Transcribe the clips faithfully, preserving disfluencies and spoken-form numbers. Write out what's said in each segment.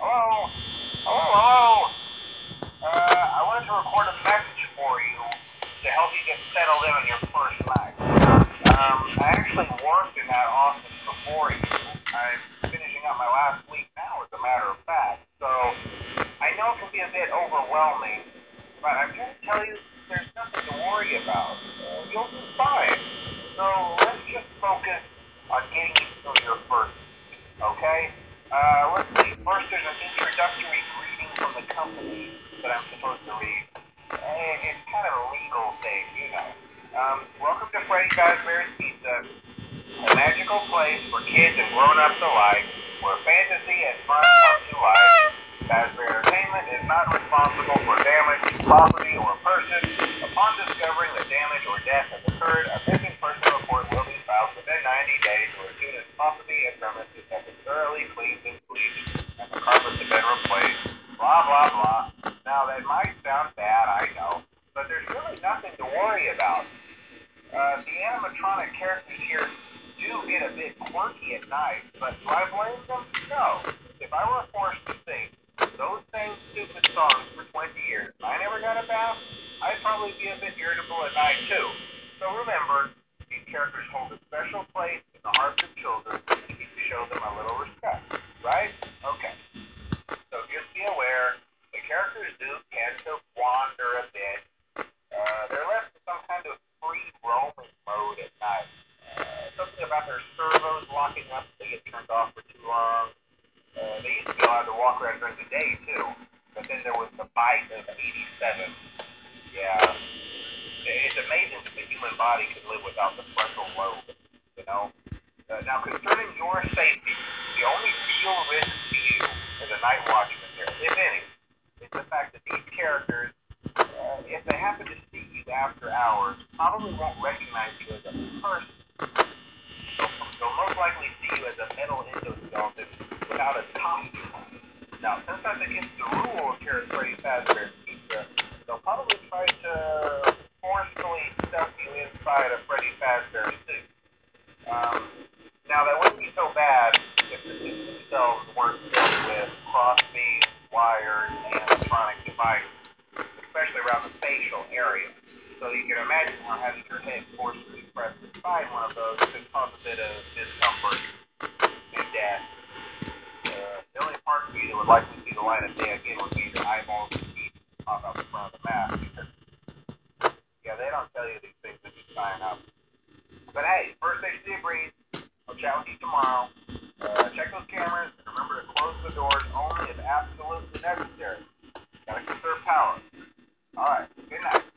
Hello? Hello, hello? Uh, I wanted to record a message for you to help you get settled in on your first night. Um, I actually worked in that office before you. I'm finishing up my last week now, as a matter of fact. So, I know it can be a bit overwhelming, but I'm here to tell you there's nothing to worry about. Uh, you'll be fine. So, let's just focus on getting you through your first week, okay? Uh, let's see. First, there's an introductory greeting from the company that I'm supposed to read. And it's kind of a legal thing, you know. Um, welcome to Freddy Fazbear's Pizza, a magical place for kids and grown-ups alike, where fantasy and fun come to life. Fazbear Entertainment is not responsible for damage to property or person. Upon discovering that damage or death has occurred, a missing person report will be filed within ninety days, or as soon as property and premises have been thoroughly cleaned and bleached, and the carpets have been replaced. Blah, blah, blah. Now, that might sound bad, I know, but there's really nothing to worry about. Uh, the animatronic characters here do get a bit quirky at night, but do I blame them? No. If I were forced to sing those same stupid songs for twenty years and I never got a bath, I'd probably be a bit irritable at night too. So remember, these characters hold a special place in the hearts of children, and you need to show them a little respect, right? Okay. So just be aware, the characters do tend to wander a bit. Uh, they're left in some kind of free roaming mode at night. Uh, something about their servos locking up, they get turned off for too long. Uh, they used to be allowed to walk around during the day too, but then there was the bite of eighty-seven. Yeah, it's amazing that the human body can live without the frontal lobe, you know? Uh, now, concerning your safety, the only real risk to you as a night watchman here, if any, is the fact that these characters, uh, if they happen to see you after hours, probably won't recognize you as a person. They'll, they'll most likely see you as a metal endoskeleton without a costume on. Now, since that's against the rules here at Freddy Fazbear's Pizza, they'll probably try to forcefully stuff you inside a Freddy Fazbear suit. Um, now, that wouldn't be so bad if the suits themselves weren't filled with cross-beams, wires, and electronic devices, especially around the facial area. So you can imagine how having your head forcefully pressed inside one of those could cause a bit of discomfort and death. Uh, the only part of you that would likely see the light of day again would be your eyeballs and teeth pop out the front of the mask. Because, yeah, they don't tell you these things when you sign up. But hey, first station debrief. I'll chat with you tomorrow. Uh, check those cameras and remember to close the doors only if absolutely necessary. Gotta conserve power. Alright, good night.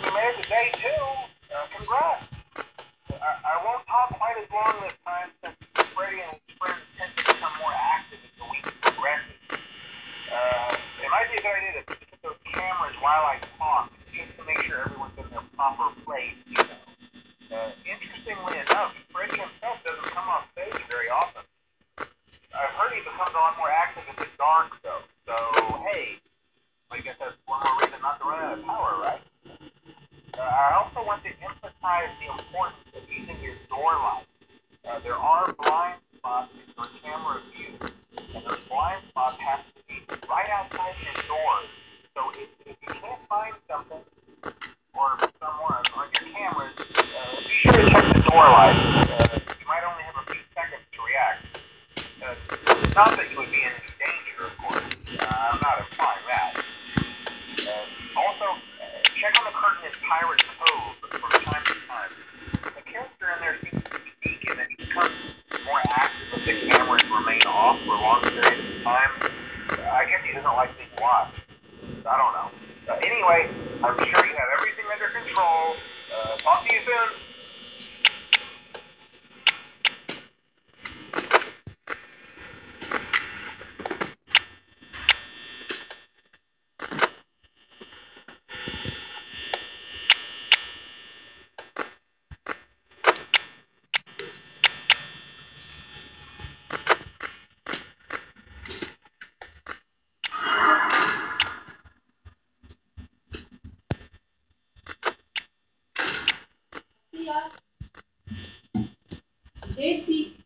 Day two, uh, congrats. I, I won't talk quite as long this time since Freddy and his friends tend to become more active as the week progresses. Uh, it might be a good idea to look at those cameras while I talk, just to make sure everyone's in their proper place, you know. Uh, interestingly enough, Freddy himself doesn't come off stage very often. I've heard he becomes a lot more active in the dark, though. So, hey, I guess that's one more reason not to run out of power, right? Uh, I also want to emphasize the importance of using your door light. Uh, there are blind spots in your camera view, and those blind spots have to be right outside your doors. So if, if you can't find something or someone on your cameras, uh, be sure to check the door light. Uh, you might only have a few seconds to react. Uh, not that you would be in any danger, of course. Uh, I'm not implying that. Uh, also, uh, check on the curtain in Pirate's Cove from time to time. The character in there seems to be unique in that he becomes more active if the cameras remain off for long periods of time. Uh, I guess he doesn't like being watched. I don't know. Uh, anyway, I'm sure you have everything under control. Uh, talk to you soon. Desi